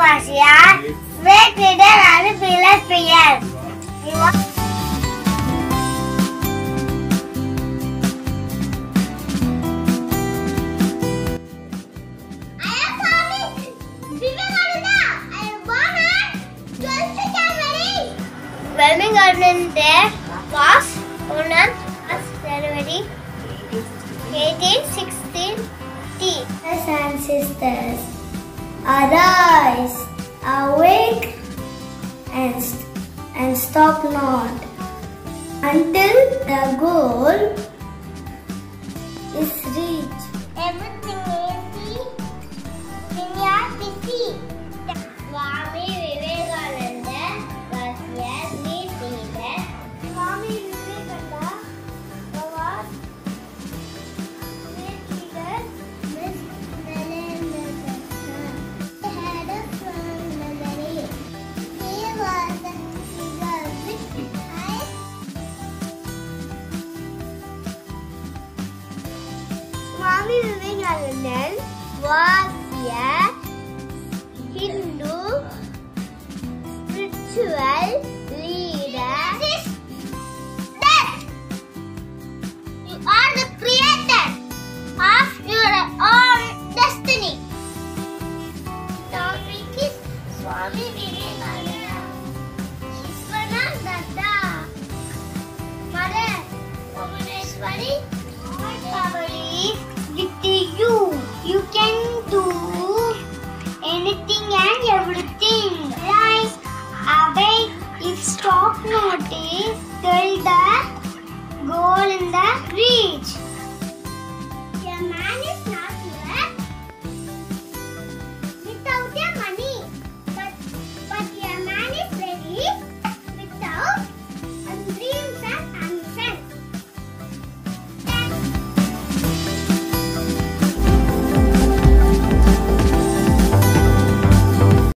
was a great leader and fearless player. He was Vivekananda Day was on January 1816. Brothers and sisters, arise, awake, and stop not until the goal is reached. Everything is when you are busy. Swami Vivekananda was a great leader. Swami Vivekananda was a great leader. He had a strong memory. He was a figure with eyes. Swami Vivekananda was a Hindu spiritual leader. That you are the creator of your own destiny. Topic is Swami Vivekananda. Vivekananda. Mother, Bhuvaneshwari, power is with you. You can do anything and everything. Rise, awake, if stop notice till the goal in the reach.